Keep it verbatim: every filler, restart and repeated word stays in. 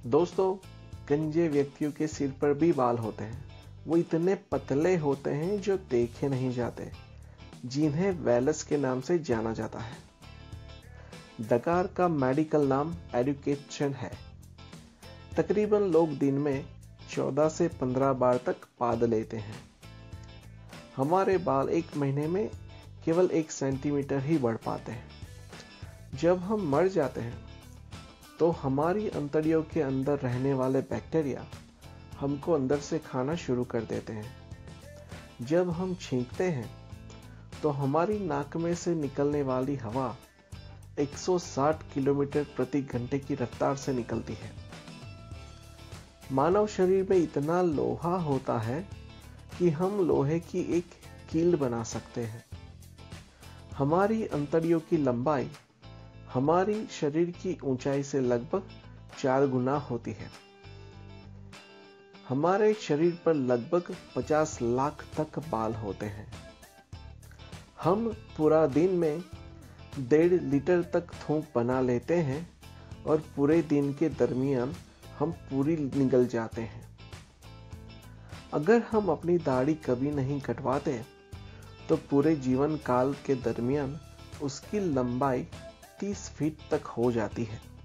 दोस्तों, गंजे व्यक्तियों के सिर पर भी बाल होते हैं। वो इतने पतले होते हैं जो देखे नहीं जाते, जिन्हें वेलस के नाम से जाना जाता है। डकार का मेडिकल नाम एडुकेशन है। तकरीबन लोग दिन में चौदह से पंद्रह बार तक पाद लेते हैं। हमारे बाल एक महीने में केवल एक सेंटीमीटर ही बढ़ पाते हैं। जब हम मर जाते हैं तो हमारी अंतड़ियों के अंदर रहने वाले बैक्टीरिया हमको अंदर से खाना शुरू कर देते हैं। जब हम छींकते हैं तो हमारी नाक में से निकलने वाली हवा एक सौ साठ किलोमीटर प्रति घंटे की रफ्तार से निकलती है। मानव शरीर में इतना लोहा होता है कि हम लोहे की एक कील बना सकते हैं। हमारी अंतड़ियों की लंबाई हमारी शरीर की ऊंचाई से लगभग चार गुना होती है। हमारे शरीर पर लगभग पचास लाख तक बाल होते हैं। हम पूरा दिन में डेढ़ लीटर तक थूक बना लेते हैं और पूरे दिन के दरमियान हम पूरी निगल जाते हैं। अगर हम अपनी दाढ़ी कभी नहीं कटवाते तो पूरे जीवन काल के दरमियान उसकी लंबाई तीस फीट तक हो जाती है।